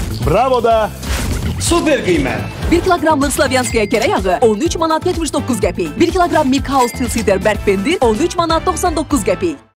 Bravo da. Super qiymət. 1 kilogramlıq Slavyanskaya kərə yağı 13 manat 79 qəpik. 1 kilogram Milk House Tilsiter Berk pendir 13 manat 99 qəpik.